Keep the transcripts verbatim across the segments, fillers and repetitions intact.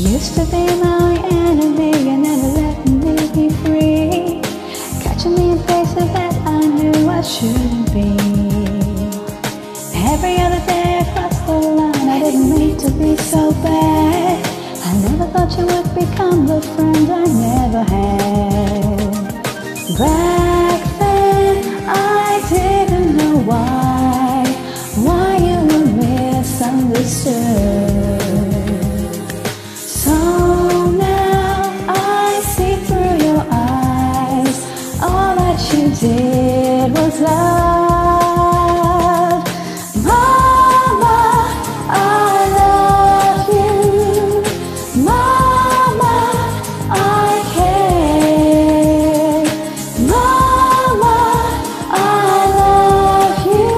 Used to be my enemy and never let me be free, catching me in places that I knew I shouldn't be. Every other day I crossed the line, I didn't mean to be so bad. I never thought you would become the friend I never had. Back then I didn't know why, why you were misunderstood. So now I see through your eyes, all that you did was love. Mama, I love you. Mama, I care. Mama, I love you.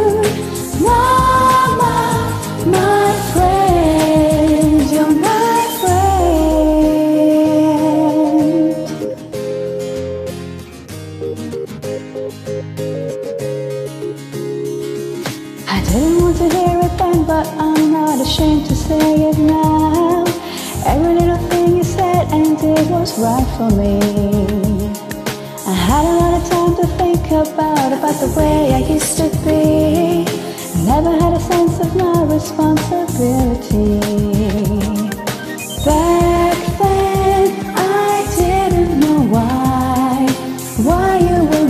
Mama, my friend, you're my friend. I didn't want to hear it then, but I'm not ashamed to say it now. Every little thing you said and did was right for me. I had a lot of time to think about, about the way I used to be. Never had a sense of my responsibility. Back then, I didn't know why, why you were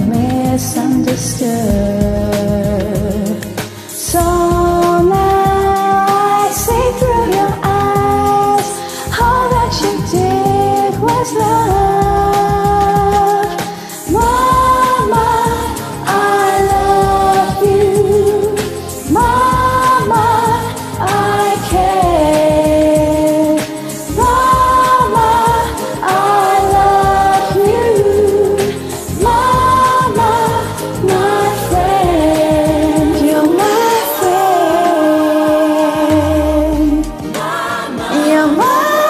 misunderstood. So now I see through your eyes, all that you did was love. Mama, I love you. Mama, I care. Mama, I love you. Mama, my friend, you're my friend. Mama, you're my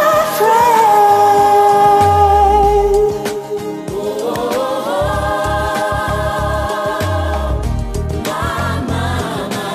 friend. Mama, my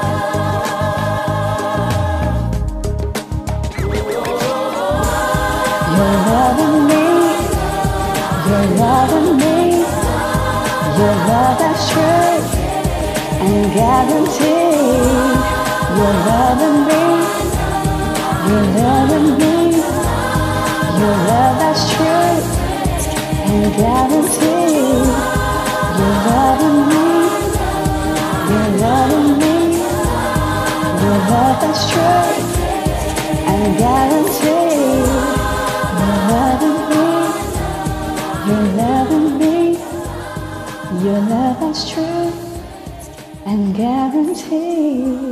You're loving me, you're loving me, your love that's true and guaranteed. You're loving me, you're loving me, your love that's true and guaranteed. You're loving me, you're loving me, your love that's true and guaranteed. You're loving me, you're loving me, your love that's true and guaranteed.